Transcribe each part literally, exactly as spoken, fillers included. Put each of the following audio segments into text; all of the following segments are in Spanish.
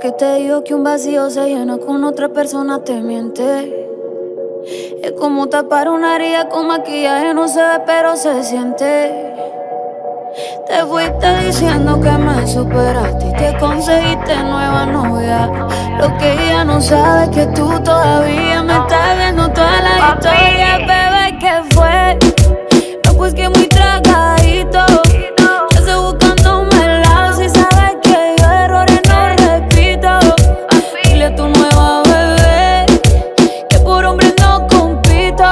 que te digo que un vacío se llena con otra persona te miente. Es como tapar una herida con maquillaje, no se ve pero se siente. Te fuiste diciendo que me superaste y te conseguiste nueva novia. Lo que ella no sabe es que tú todavía me estás viendo toda la historia. Bebé, ¿qué fue? No, pues que muy tragadito. Yo estoy buscándome el lado. Si sabes que yo errores no repito. Dile a tu nueva bebé que por hombre no compito.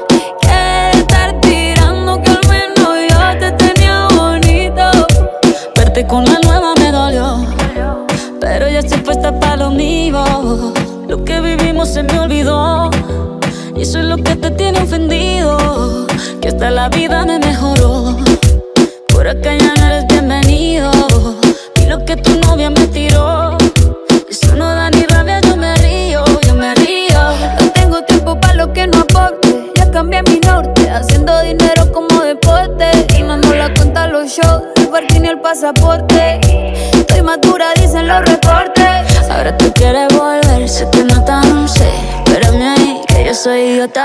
Que estar tirando que al menos yo te tenía bonito. Verte con la nueva me dolió, pero ya estoy puesta para lo mío. Lo que vivimos se me olvidó y eso es lo que te tiene ofendido. Que hasta la vida me mejoró. Por acá ya no eres bienvenido. Y lo que tu novia me tiró, eso no da ni rabia, yo me río, yo me río. No tengo tiempo para lo que no aporte. Ya cambié mi norte, haciendo dinero como deporte. Y no nos la cuenta los shows, el parking y el pasaporte. Estoy madura, dicen los reportes. Ahora tú quieres volver, se te nota, no sé. Espérame ahí, que yo soy idiota.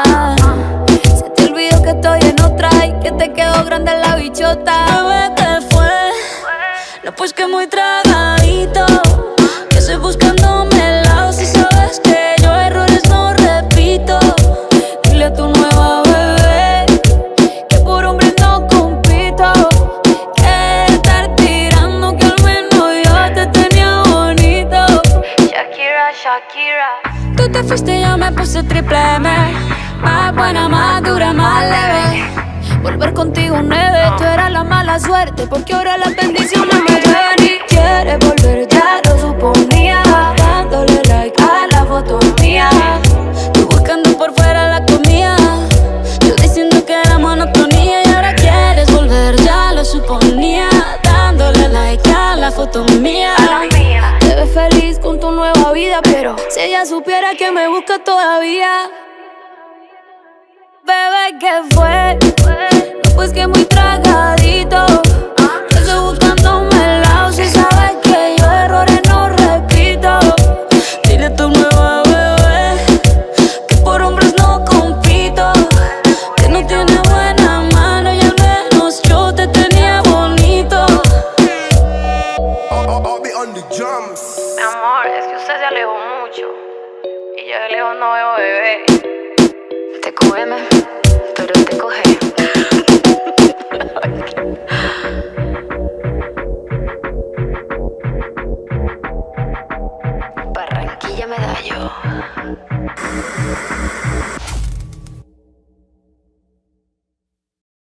Se te olvidó que estoy en otra y que te quedó grande la bichota. Bebé, ¿qué fue? No, pues que muy tragadito. Que estoy buscándome el lado. Si sabes que yo errores no repito. Dile a tu nueva bebé que por hombre no compito. Que estar tirando que al menos yo te tenía bonito. Shakira, Shakira. Tú te fuiste y yo me puse triple M. Más buena, más dura, más leve. Volver contigo nueve. Tú eras la mala suerte porque ahora las bendiciones me llueven. Y quieres volver, ya lo suponía. Dándole like a la foto mía. Tú buscando por fuera la comida. Yo diciendo que era monotonía. Y ahora quieres volver, ya lo suponía. Dándole like a la foto mía. Te ves feliz con tu nueva vida, pero si ella supiera que me busca todavía. Bebé, ¿qué fue? No, pues que muy tragadito. Yo estoy buscándome el lado. Si sabes que yo errores no repito. Dile a tu nueva bebé que por hombres no compito. Que no tiene buena mano y al menos yo te tenía bonito. I'll, I'll be on the drums. Mi amor, es que usted se alejó mucho y yo de lejos no veo bebé. Te cógeme, pero te coge. Barranquilla Medallo.